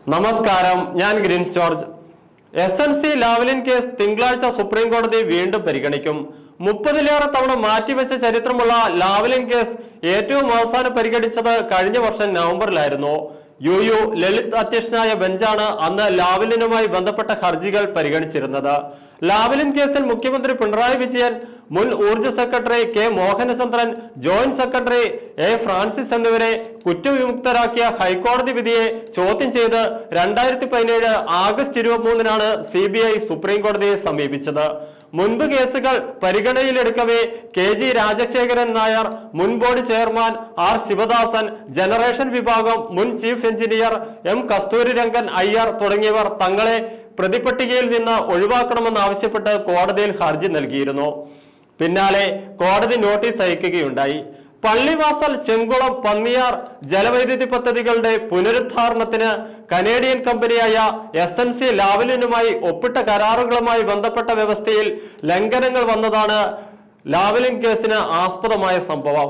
നമസ്കാരം, ഞാൻ Greens George. SNC Lavalin case തിങ്കളാഴ്ച സുപ്രീം കോടതി വീണ്ടും പരിഗണിക്കും. 30-ലേറെ തവണ മാറ്റിവെച്ച ചരിത്രമുള്ള ലാവ്ലിൻ കേസ് ഏറ്റവും അവസാനം പരിഗണിച്ചത് കഴിഞ്ഞ വർഷം നവംബറിലായിരുന്നു. യു ലളിത് അധ്യക്ഷനായ ബെഞ്ചാണ് അന്ന് ലാവ്ലിനുമായി ബന്ധപ്പെട്ട ഹർജികൾ പരിഗണിച്ചിരുന്നത്. ലാവ്ലിൻ കേസിൽ മുഖ്യമന്ത്രി പിണറായി വിജയൻ, മുൻ ഊർജ്ജ secretary K Mohanachandran, joint secretary A Francis എന്നിവരെ കുറ്റവിമുക്തരാക്കിയ ഹൈക്കോടതി വിധിയെ ചോദ്യം ചെയ്ത് 2017 ആഗസ്റ്റ് 23-നാണ് CBI സുപ്രീം കോടതിയെ സമീപിച്ചത്. മുൻപ് കേസുകൾ പരിഗണനയിലെടുക്കവേ KG രാജശേഖരൻ നായർ, മുൻ board chairman R Sivadasan, generation വിഭാഗം മുൻ chief engineer M Kasturirangan Iyer തുടങ്ങിയവർ തങ്ങളെ പ്രതിപട്ടികയിൽ നിന്ന് ഒഴിവാക്കണമെന്നാവശ്യപ്പെട്ട് കോടതിയിൽ ഹർജി നൽകിയിരുന്നു. പിന്നാലെ കോടതി നോട്ടീസ് അയക്കുകയുണ്ടായി. പള്ളിവാസൽ, ചെങ്കുളം, പന്നിയാർ ജലവൈദ്യുതി പദ്ധതികളുടെ പുനരുദ്ധാരണത്തിന് കനേഡിയൻ കമ്പനിയായ SNC ലാവ്ലിനുമായി ഒപ്പിട്ട കരാറുകളുമായി ബന്ധപ്പെട്ട വ്യവസ്ഥയിൽ ലംഘനങ്ങൾ വന്നതാണ് ലാവ്ലിൻ കേസിന് ആസ്പദമായ സംഭവം.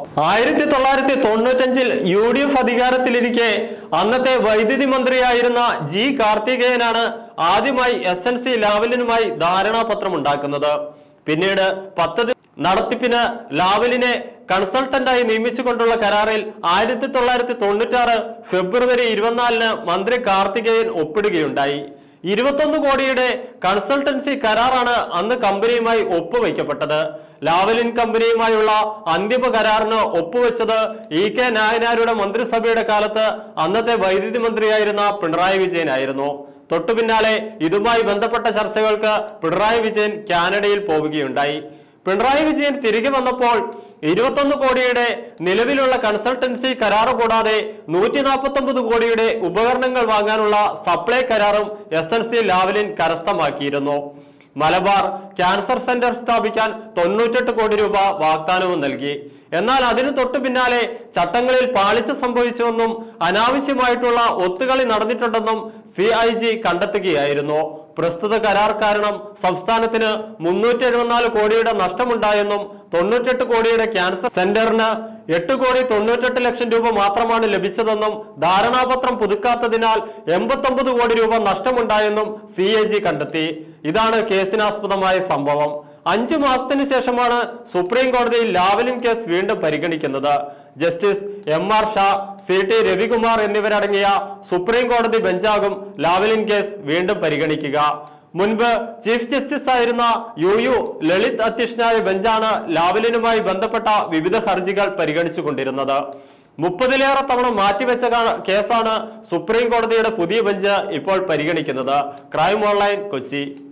1995-ൽ UDF അധികാരത്തിലിരിക്കെ അന്നത്തെ വൈദ്യുതി മന്ത്രിയായിരുന്ന G കാർത്തികേയനാണ് ആദ്യമായി SNC ലാവ്ലിനുമായി ധാരണാപത്രം ഉണ്ടാക്കുന്നത്. പിന്നീട് പദ്ധതി നടത്തിപ്പിന് ലാവ്ലിനെ കൺസൾട്ടന്റായി നിയമിച്ചുകൊണ്ടുള്ള കരാറിൽ 1996 ഫെബ്രുവരി 24-ന് മന്ത്രി കാർത്തികേയൻ ഒപ്പിടുകയുണ്ടായി. 21 കോടിയുടെ കൺസൾട്ടൻസി കരാറാണ് അന്ന് കമ്പനിയുമായി ഒപ്പുവയ്ക്കപ്പെട്ടത്. ലാവ്ലിൻ കമ്പനിയുമായുള്ള അന്തിമ കരാറിന് ഒപ്പുവെച്ചത് EK നായനാരുടെ മന്ത്രിസഭയുടെ കാലത്ത് അന്നത്തെ വൈദ്യുതി മന്ത്രിയായിരുന്ന പിണറായി വിജയനായിരുന്നു. തൊട്ടു പിന്നാലെ ഇതുമായി ബന്ധപ്പെട്ട ചർച്ചകൾക്ക് പിണറായി വിജയൻ കാനഡയിൽ പോവുകയുണ്ടായി. പിണറായി വിജയൻ തിരികെ വന്നപ്പോൾ 21 കോടിയുടെ നിലവിലുള്ള കൺസൾട്ടൻസി കരാറ് കൂടാതെ 149 കോടിയുടെ ഉപകരണങ്ങൾ വാങ്ങാനുള്ള സപ്ലൈ കരാറും SNC ലാവ്ലിൻ കരസ്ഥമാക്കിയിരുന്നു. മലബാർ ക്യാൻസർ സെന്റർ സ്ഥാപിക്കാൻ 98 കോടി രൂപ വാഗ്ദാനവും നൽകി. എന്നാൽ അതിനു തൊട്ടു പിന്നാലെ ചട്ടങ്ങളിൽ പാളിച്ച സംഭവിച്ചുവെന്നും അനാവശ്യമായിട്ടുള്ള ഒത്തുകളി നടന്നിട്ടുണ്ടെന്നും CIG കണ്ടെത്തുകയായിരുന്നു. പ്രസ്തുത കരാർ കാരണം സംസ്ഥാനത്തിന് 374 കോടിയുടെ നഷ്ടമുണ്ടായെന്നും 98 കോടിയുടെ ക്യാൻസർ സെന്ററിന് 8,98,00,000 രൂപ മാത്രമാണ് ലഭിച്ചതെന്നും ധാരണാപത്രം പുതുക്കാത്തതിനാൽ 89 കോടി രൂപ നഷ്ടമുണ്ടായെന്നും CAG കണ്ടെത്തി. ഇതാണ് കേസിനാസ്പദമായ സംഭവം. 5 മാസത്തിന് ശേഷമാണ് സുപ്രീം കോടതിയിൽ ലാവ്ലിൻ കേസ് വീണ്ടും പരിഗണിക്കുന്നത്. Justice MR Shah, CT Ravikumar എന്നിവരടങ്ങിയ സുപ്രീം കോടതി ബെഞ്ചാകും ലാവ്ലിൻ കേസ് വീണ്ടും പരിഗണിക്കുക. മുൻപ് ചീഫ് ജസ്റ്റിസ് ആയിരുന്ന യു ലളിത് അധ്യക്ഷനായ ബെഞ്ചാണ് ലാവ്ലിനുമായി ബന്ധപ്പെട്ട വിവിധ ഹർജികൾ പരിഗണിച്ചുകൊണ്ടിരുന്നത്. 30-ലേറെ തവണ മാറ്റിവെച്ച കേസാണ് സുപ്രീം കോടതിയുടെ പുതിയ ബെഞ്ച് ഇപ്പോൾ പരിഗണിക്കുന്നത്. Crime online, Kochi.